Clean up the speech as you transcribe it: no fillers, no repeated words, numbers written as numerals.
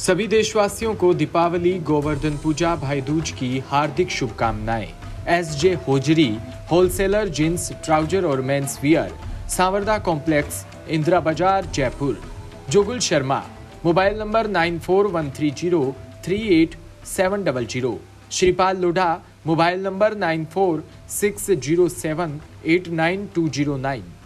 सभी देशवासियों को दीपावली, गोवर्धन पूजा, भाई दूज की हार्दिक शुभकामनाएं। SJ hosiery, wholesaler jeans, trouser और men's wear, Sanwarda complex, Indira Bazar, Jaipur. Jugal Sharma, mobile number 9413038700। Shripal Lodha, mobile number 9460789209।